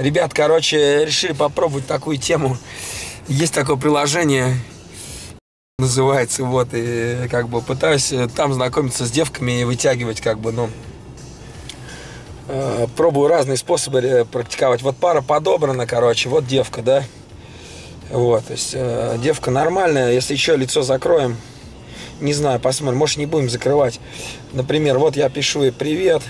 Ребят, короче, решили попробовать такую тему. Есть такое приложение, называется, вот, и как бы пытаюсь там знакомиться с девками и вытягивать, как бы, ну, пробую разные способы практиковать. Вот пара подобрана, короче, вот девка, да. Вот, то есть девка нормальная, если еще лицо закроем, не знаю, посмотрим, может не будем закрывать. Например, вот я пишу ей: привет,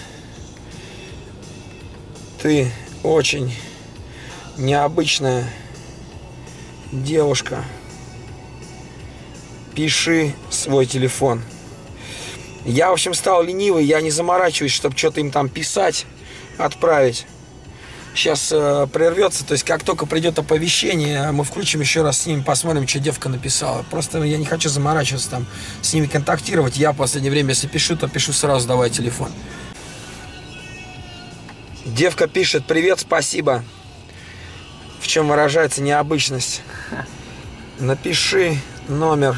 ты очень необычная девушка, пиши свой телефон. Я, в общем, стал ленивый, я не заморачиваюсь, чтобы что-то им там писать, отправить. Сейчас прервется, то есть как только придет оповещение, мы включим еще раз с ними, посмотрим, что девка написала. Просто я не хочу заморачиваться там, с ними контактировать. Я в последнее время, если пишу, то пишу сразу: давай телефон. Девка пишет: привет, спасибо. В чем выражается необычность? Напиши номер,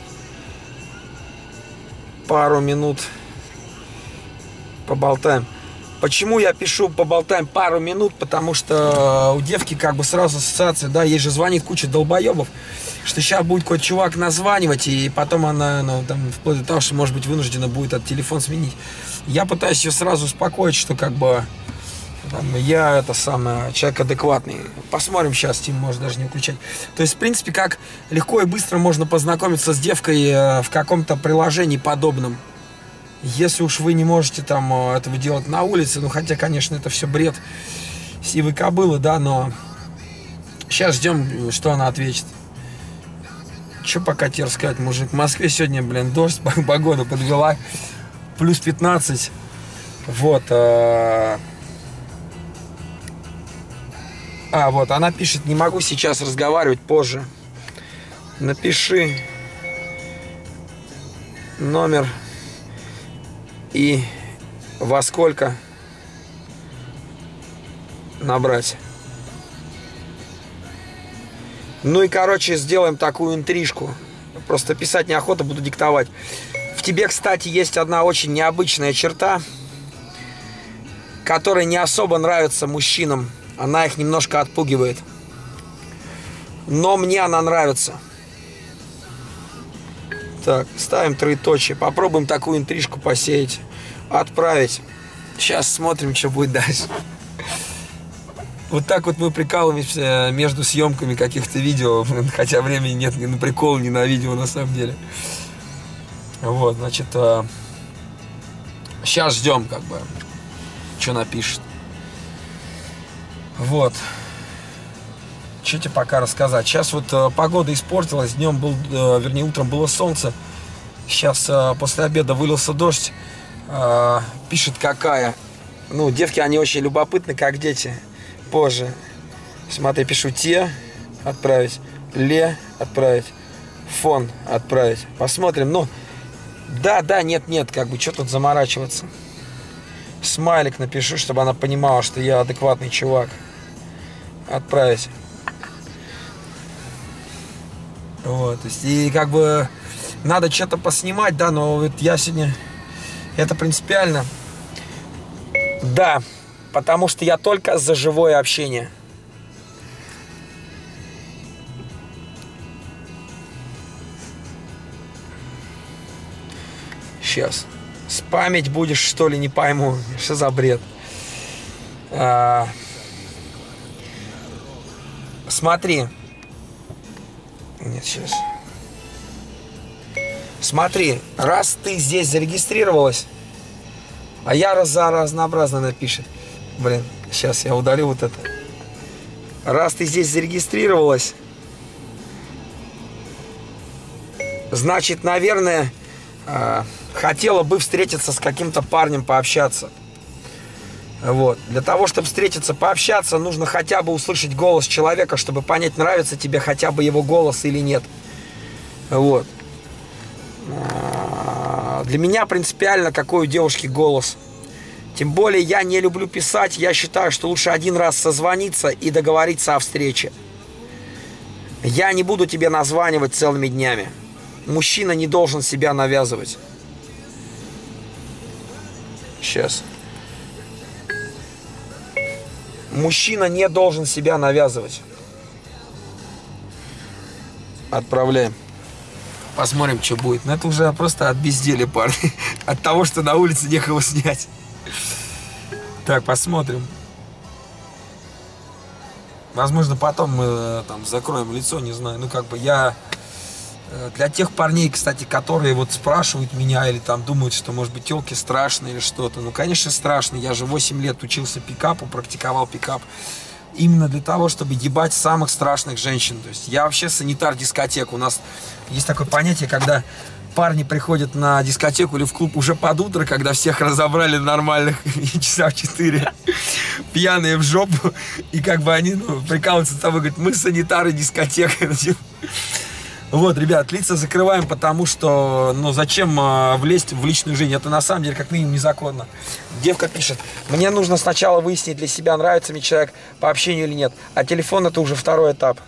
пару минут поболтаем. Почему я пишу поболтаем пару минут? Потому что у девки как бы сразу ассоциация, да, ей же звонит куча долбоебов, что сейчас будет какой-то чувак названивать, и потом она, ну, там, вплоть до того, что, может быть, вынуждена будет этот телефон сменить. Я пытаюсь ее сразу успокоить, что как бы там, я это самое, человек адекватный. Посмотрим сейчас, Тим, может даже не включать. То есть, в принципе, как легко и быстро можно познакомиться с девкой в каком-то приложении подобном. Если уж вы не можете там этого делать на улице, ну хотя, конечно, это все бред сивой кобылы, да, но сейчас ждем, что она ответит. Че пока тебе рассказать, мужик? В Москве сегодня, блин, дождь, погода подвела, плюс 15. Вот. Вот, она пишет: не могу сейчас разговаривать, позже. Напиши номер и во сколько набрать. Ну и, короче, сделаем такую интрижку. Просто писать неохота, буду диктовать. В тебе, кстати, есть одна очень необычная черта, которая не особо нравится мужчинам. Она их немножко отпугивает. Но мне она нравится. Так, ставим троеточие. Попробуем такую интрижку посеять. Отправить. Сейчас смотрим, что будет дальше. Вот так вот мы прикалываемся между съемками каких-то видео. Хотя времени нет ни на прикол, ни на видео на самом деле. Вот, значит, сейчас ждем, как бы, что напишет. Вот. Что тебе пока рассказать? Сейчас вот погода испортилась. Днем был, вернее, утром было солнце. Сейчас после обеда вылился дождь. Пишет какая. Ну, девки, они очень любопытны, как дети. Позже. Смотри, пишу: те, отправить. Ле, отправить. Фон, отправить. Посмотрим. Ну, да, нет, как бы, что тут заморачиваться. Смайлик напишу, чтобы она понимала, что я адекватный чувак. Отправить. Вот, то есть, и как бы надо что-то поснимать, да, но вот я сегодня, это принципиально. Да, потому что я только за живое общение. Сейчас. Спамить будешь, что ли, не пойму. Что за бред? Смотри. Нет, сейчас. Смотри, раз ты здесь зарегистрировалась, а я разнообразно напишет. Блин, сейчас я удалю вот это. Раз ты здесь зарегистрировалась, значит, наверное, хотела бы встретиться с каким-то парнем, пообщаться. Вот. Для того, чтобы встретиться, пообщаться, нужно хотя бы услышать голос человека, чтобы понять, нравится тебе хотя бы его голос или нет. Вот. Для меня принципиально, какой у девушки голос. Тем более я не люблю писать. Я считаю, что лучше один раз созвониться и договориться о встрече. Я не буду тебе названивать целыми днями. Мужчина не должен себя навязывать. Сейчас. Мужчина не должен себя навязывать. Отправляем. Посмотрим, что будет. Но это уже просто от безделия, парни. От того, что на улице некого снять. Так, посмотрим. Возможно, потом мы там закроем лицо, не знаю. Ну, как бы я... Для тех парней, кстати, которые вот спрашивают меня или там думают, что, может быть, телки страшные или что-то. Ну, конечно, страшно. Я же 8 лет учился пикапу, практиковал пикап. Именно для того, чтобы ебать самых страшных женщин. То есть я вообще санитар дискотек. У нас есть такое понятие, когда парни приходят на дискотеку или в клуб уже под утро, когда всех разобрали нормальных часа в 4, пьяные в жопу. И как бы они прикалываются с тобой, говорят, мы санитары дискотек. Вот, ребят, лица закрываем, потому что, ну, зачем влезть в личную жизнь? Это на самом деле как минимум незаконно. Девка пишет, мне нужно сначала выяснить для себя, нравится мне человек по общению или нет. А телефон это уже второй этап.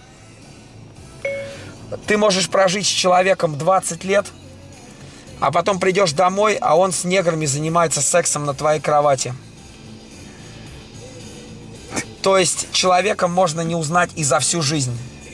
Ты можешь прожить с человеком 20 лет, а потом придешь домой, а он с неграми занимается сексом на твоей кровати. То есть человека можно не узнать и за всю жизнь.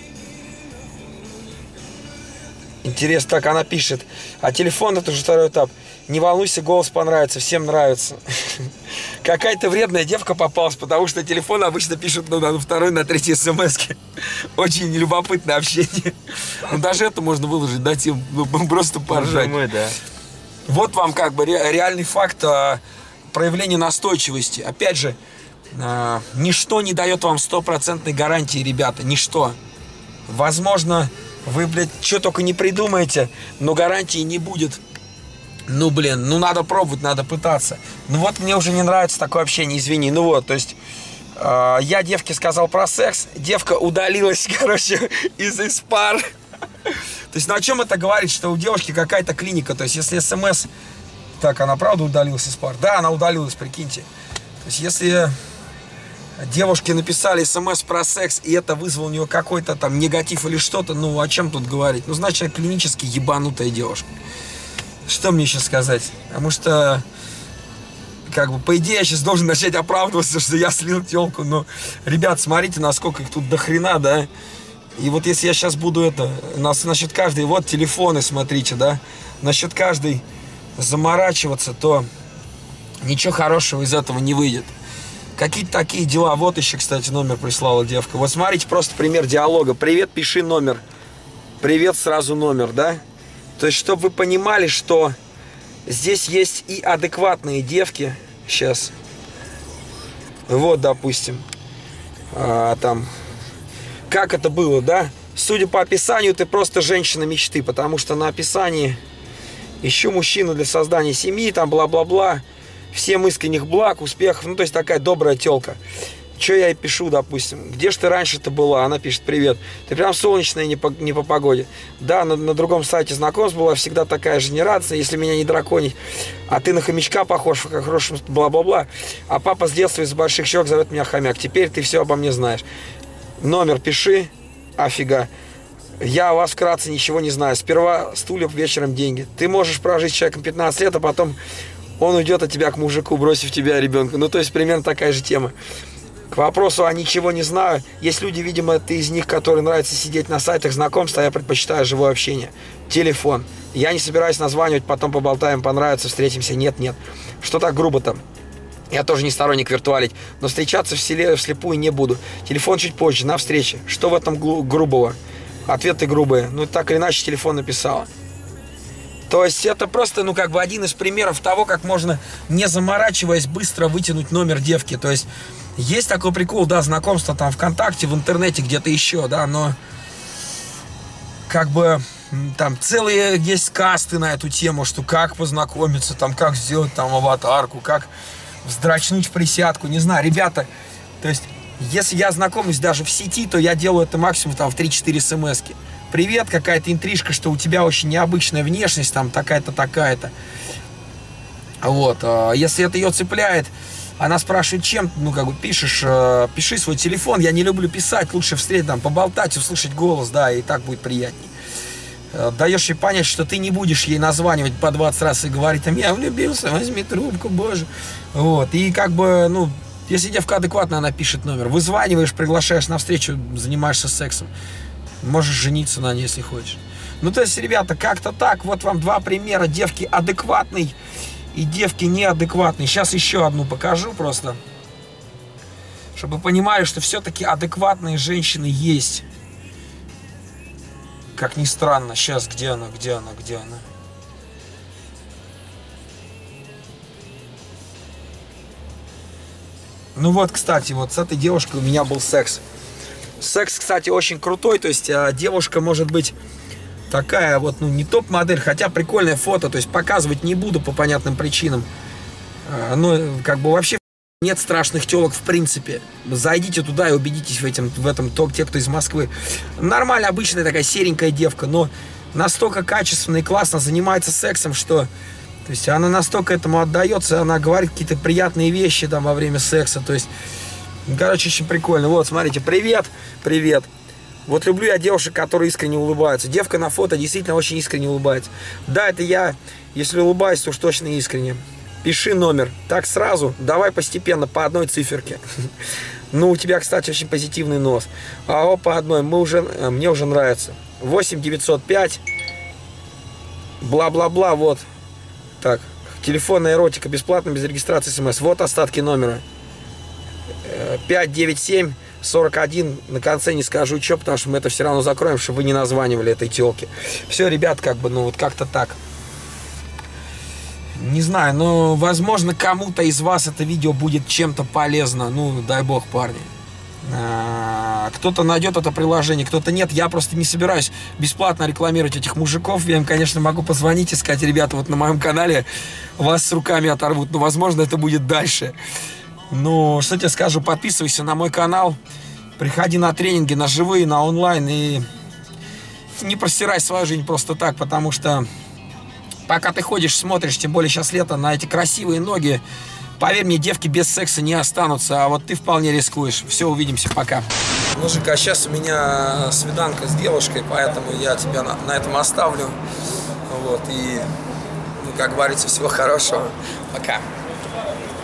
Интересно, так она пишет. А телефон это уже второй этап. Не волнуйся, голос понравится, всем нравится. Какая-то вредная девка попалась, потому что телефон обычно пишут на второй, на третьей смс-ке. Очень любопытное общение. Ну, даже это можно выложить, дать им просто поржать. Думаю, да. Вот вам как бы реальный факт проявления настойчивости. Опять же, ничто не дает вам стопроцентной гарантии, ребята. Ничто. Возможно, вы, блядь, что только не придумаете, но гарантии не будет. Ну, блин, ну надо пробовать, надо пытаться. Ну вот мне уже не нравится такое общение, извини. Ну вот, то есть я девке сказал про секс, девка удалилась, короче, из пар. То есть, ну о чем это говорит, что у девушки какая-то клиника? То есть, если смс... Так, она правда удалилась из пар? Да, она удалилась, прикиньте. То есть, если... Девушке написали смс про секс, и это вызвало у нее какой-то там негатив или что-то, ну, о чем тут говорить? Ну, значит, клинически ебанутая девушка. Что мне еще сказать? Потому что, как бы, по идее, я сейчас должен начать оправдываться, что я слил телку, но, ребят, смотрите, насколько их тут до хрена, да? И вот если я сейчас буду это, насчет каждой, вот телефоны, смотрите, да? Насчет каждой заморачиваться, то ничего хорошего из этого не выйдет. Какие-то такие дела. Вот еще, кстати, номер прислала девка. Вот смотрите, просто пример диалога. Привет, пиши номер. Привет, сразу номер, да? То есть, чтобы вы понимали, что здесь есть и адекватные девки. Сейчас. Вот, допустим. Там. Как это было, да? Судя по описанию, ты просто женщина мечты. Потому что на описании ищу мужчину для создания семьи, там бла-бла-бла. Всем искренних благ, успехов. Ну, то есть такая добрая телка. Че я ей пишу, допустим? Где ж ты раньше-то была? Она пишет, привет. Ты прям солнечная, не по погоде. Да, на другом сайте знакомств была всегда такая же генерация, если меня не драконить. А ты на хомячка похож, как хороший бла-бла-бла. А папа с детства из больших щек зовет меня хомяк. Теперь ты все обо мне знаешь. Номер пиши. Афига. Я о вас вкратце ничего не знаю. Сперва стулья, вечером деньги. Ты можешь прожить с человеком 15 лет, а потом... Он уйдет от тебя к мужику, бросив тебя ребенка. Ну, то есть, примерно такая же тема. К вопросу, а ничего не знаю. Есть люди, видимо, ты из них, которые нравится сидеть на сайтах знакомств, а я предпочитаю живое общение. Телефон. Я не собираюсь названивать, потом поболтаем, понравится, встретимся. Нет, нет. Что так грубо-то? Я тоже не сторонник виртуалить, но встречаться вслепую не буду. Телефон чуть позже, на встрече. Что в этом грубого? Ответы грубые. Ну, так или иначе, телефон написала. То есть это просто, ну, как бы один из примеров того, как можно, не заморачиваясь, быстро вытянуть номер девки. То есть есть такой прикол, да, знакомство там ВКонтакте, в интернете, где-то еще, да, но как бы там целые есть касты на эту тему, что как познакомиться, там, как сделать там аватарку, как вздрачнуть в присядку, не знаю, ребята, то есть если я знакомлюсь даже в сети, то я делаю это максимум там в 3-4 смс-ки. Привет, какая-то интрижка, что у тебя очень необычная внешность, там такая-то, такая-то. Вот, если это ее цепляет, она спрашивает, чем, ну, как бы, пишешь, пиши свой телефон, я не люблю писать, лучше встретить, там, поболтать, услышать голос, да, и так будет приятней. Даешь ей понять, что ты не будешь ей названивать по 20 раз и говорить, там, я влюбился, возьми трубку, боже. Вот, и как бы, ну, Если девка адекватная, она пишет номер. Вызваниваешь, приглашаешь на встречу, занимаешься сексом. Можешь жениться на ней, если хочешь. Ну, то есть, ребята, как-то так. Вот вам два примера. Девки адекватной и девки неадекватной. Сейчас еще одну покажу просто. Чтобы вы понимали, что все-таки адекватные женщины есть. Как ни странно. Сейчас, где она? Ну вот, кстати, вот с этой девушкой у меня был секс. Секс, кстати, очень крутой. То есть девушка может быть такая вот, ну, не топ-модель, хотя прикольное фото. То есть показывать не буду по понятным причинам. Но как бы вообще нет страшных телок в принципе. Зайдите туда и убедитесь в этом те, кто из Москвы. Нормально, обычная такая серенькая девка, но настолько качественно и классно занимается сексом, что... То есть она настолько этому отдается, она говорит какие-то приятные вещи там во время секса. То есть, короче, очень прикольно. Вот, смотрите, привет. Вот люблю я девушек, которые искренне улыбаются. Девка на фото действительно очень искренне улыбается. Да, это я. Если улыбаюсь, то уж точно искренне. Пиши номер. Так сразу, давай постепенно, по одной циферке. Ну, у тебя, кстати, очень позитивный нос. А по одной, мне уже нравится. 8 905. Бла-бла-бла, вот. Так, телефонная эротика, бесплатно, без регистрации смс. Вот остатки номера. 597 41. На конце не скажу что, потому что мы это все равно закроем, чтобы вы не названивали этой телке. Все, ребят, как бы, ну вот как-то так. Не знаю, но возможно кому-то из вас это видео будет чем-то полезно. Ну, дай бог, парни. Кто-то найдет это приложение, кто-то нет. Я просто не собираюсь бесплатно рекламировать этих мужиков. Я им, конечно, могу позвонить и сказать: ребята, вот на моем канале вас с руками оторвут. Но, возможно, это будет дальше. Ну, что тебе скажу, подписывайся на мой канал. Приходи на тренинги, на живые, на онлайн. И не простирай свою жизнь просто так, потому что пока ты ходишь, смотришь, тем более сейчас лето, на эти красивые ноги, поверь мне, девки без секса не останутся, а вот ты вполне рискуешь. Все, увидимся, пока. Мужик, а сейчас у меня свиданка с девушкой, поэтому я тебя на этом оставлю. Вот, и, ну, как говорится, всего хорошего. Пока.